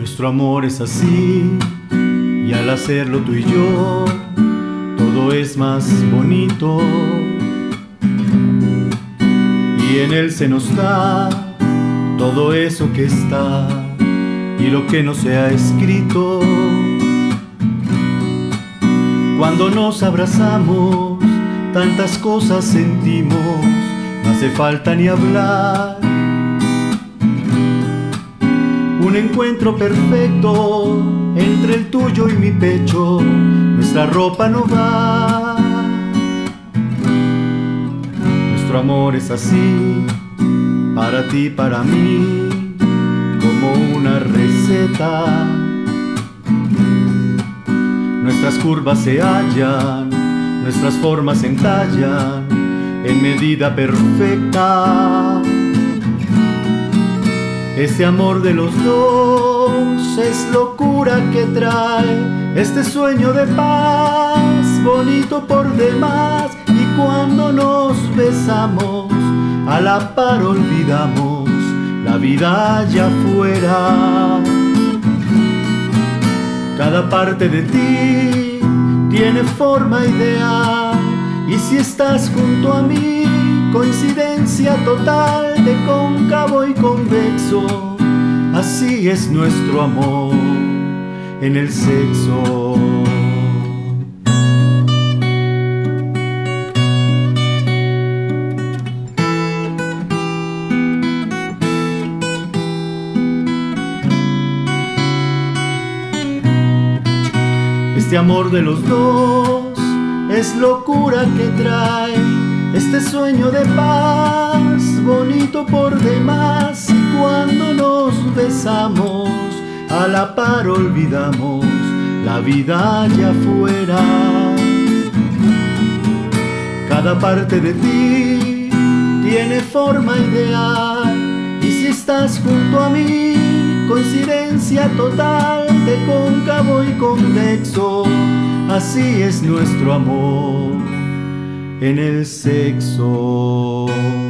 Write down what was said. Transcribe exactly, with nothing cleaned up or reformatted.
Nuestro amor es así, y al hacerlo tú y yo, todo es más bonito. Y en él se nos da todo eso que está y lo que no se ha escrito. Cuando nos abrazamos, tantas cosas sentimos, no hace falta ni hablar. Un encuentro perfecto entre el tuyo y mi pecho, nuestra ropa no va. Nuestro amor es así, para ti, para mí, como una receta. Nuestras curvas se hallan, nuestras formas se entallan en medida perfecta. Este amor de los dos es locura que trae este sueño de paz, bonito por demás. Y cuando nos besamos, a la par olvidamos la vida allá afuera. Cada parte de ti tiene forma ideal, y si estás junto a mí, coincidencia total de cóncavo y convexo. Así es nuestro amor en el sexo. Este amor de los dos es locura que trae este sueño de paz, bonito por demás. Y cuando nos besamos, a la par olvidamos la vida allá afuera. Cada parte de ti tiene forma ideal, y si estás junto a mí, coincidencia total de cóncavo y convexo. Así es nuestro amor en el sexo.